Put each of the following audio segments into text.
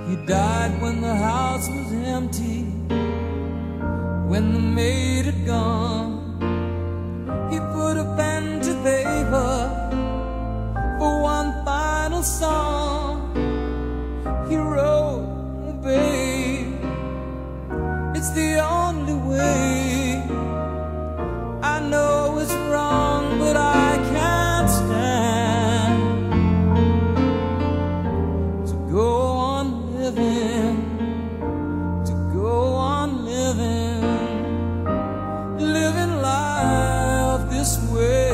He died when the house was empty, when the maid had gone. He put a pen to paper for one final song. He wrote, "Oh, babe, it's the only way. I know it's wrong, but I can't stand to go on living, to go on living, living life this way."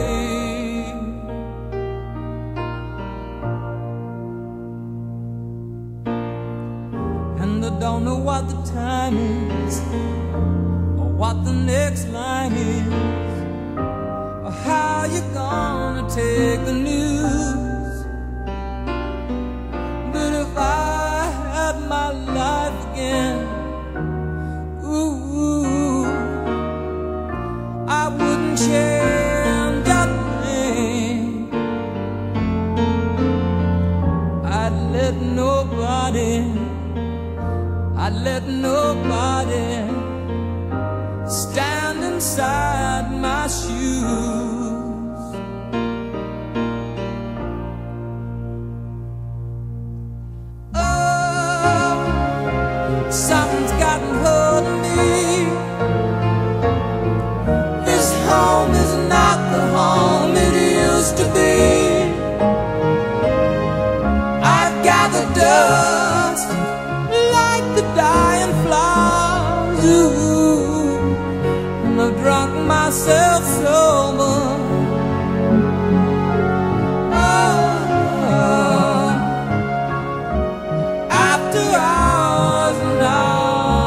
And I don't know what the time is, or what the next line is, or how you're gonna take the news. But if I had my life again, ooh, I wouldn't change a thing. I'd let nobody stand inside my shoes. Oh, something's gotten hold of me. This home is not the home it used to be. I've gathered dust like the dying flowers, ooh, and I've drunk myself sober. Oh, after hours and hours.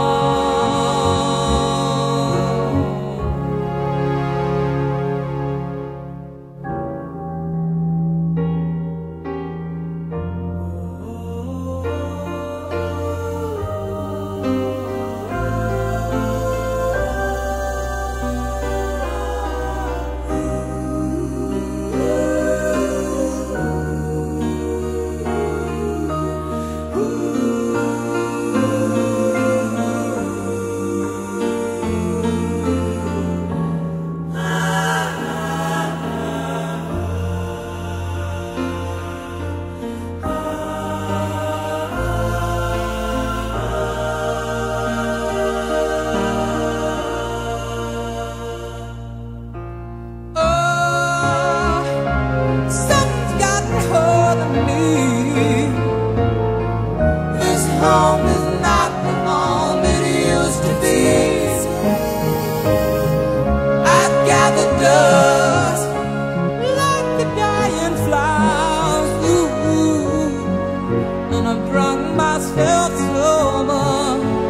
Home is not the home it used to be. I've gathered dust like the dying flowers, ooh, and I've drunk myself sober.